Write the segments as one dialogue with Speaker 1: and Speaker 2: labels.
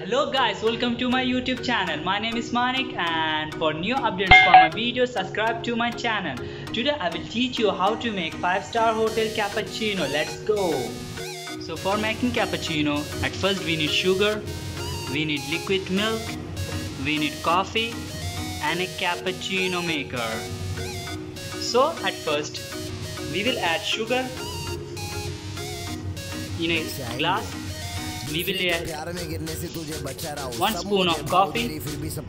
Speaker 1: Hello guys, welcome to my YouTube channel. My name is Manik, and for new updates for my videos, subscribe to my channel. Today I will teach you how to make 5-star hotel cappuccino. Let's go. So for making cappuccino, at first we need sugar, we need liquid milk, we need coffee and a cappuccino maker. So at first we will add sugar in a glass. We will add 1 spoon of coffee.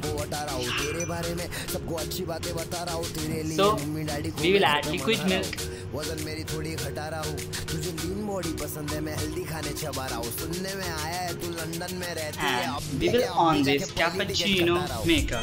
Speaker 1: So we will add liquid milk.
Speaker 2: वजन मेरी थोड़ी घटा रहा हूँ, तुझे lean body पसंद है, मैं हेल्दी खाने चबा रहा हूँ, सुनने में आया है तू लंदन में रहती है।
Speaker 1: And we will on this cappuccino maker.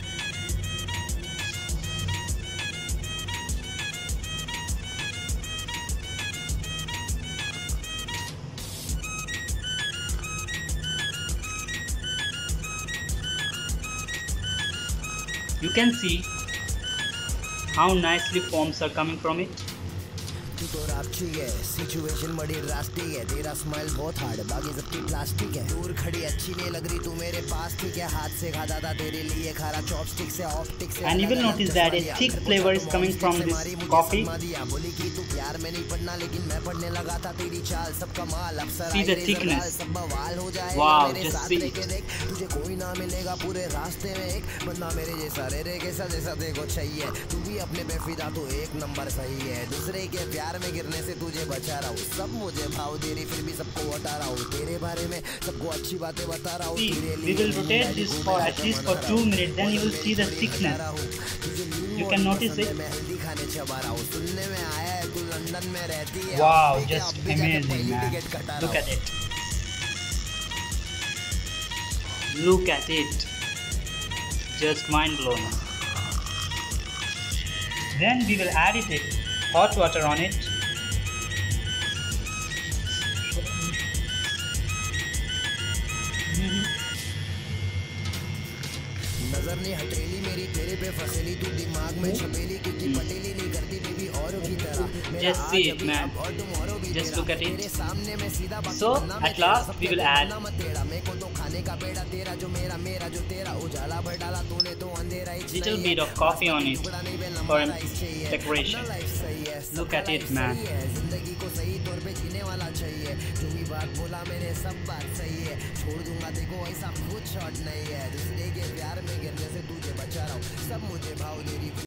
Speaker 1: You can see how nicely foams are coming from it.
Speaker 2: तू तो राक्षी है, सिचुएशन बड़ी ड्रास्टिक है, तेरा स्माइल बहुत हार्ड, बाकी सबकी प्लास्टिक है। दूर खड़ी अच्छी नहीं लग रही, तू मेरे पास ठीक है, हाथ से खाता था तेरे लिए खारा चॉपस्टिक से ऑप्टिक से।
Speaker 1: And you will notice that a thick flavor is coming from this coffee.
Speaker 2: बोली कि तू प्यार में नहीं पढ़ना, लेकिन मैं पढ़ने लगा था तेरी चाल, सब कमाल अक्सर
Speaker 1: See the thickness.
Speaker 2: सब बवाल हो जाए।
Speaker 1: Wow, just see it.
Speaker 2: तुझे कोई ना मिलेगा पूरे रास्ते में, एक बंदा मेरे जैसा रे के जैसा देखो चाहिए, तू भी अपने पे फिदा, तू एक नंबर सही है, दूसरे के प्यार में गिरने से तुझे बचा रहा हूँ, सब मुझे भाव दे रही फिर भी सबको हटा रहा हूँ, तेरे बारे में सबको अच्छी बातें बता रहा हूँ।
Speaker 1: We will rotate this for at least for 2 minutes, then you will see the thickness. You can notice it. Wow, just amazing, man. Look at it. Look at it. Just mind blowing. Then we will add hot water on it.
Speaker 2: नजर नहीं हटेली मेरी तेरे पे फसेली, तू दिमाग में छपेली, क्योंकि पटेली नहीं करती बेबी औरों की तरह।
Speaker 1: Just see it, man. Just look at it. So at last we will add little bit of coffee on it for decoration. Look at it, man.
Speaker 2: जिंदगी को सही तौर पे जीने वाला चाहिए, जो भी बात बोला मैंने सब बात सही है, छोड़ दूंगा देखो ऐसा कुछ शॉट नहीं है, दूसरे के प्यार में गिरने से तुझे बचा रहा हूँ, सब मुझे भाव दे रही।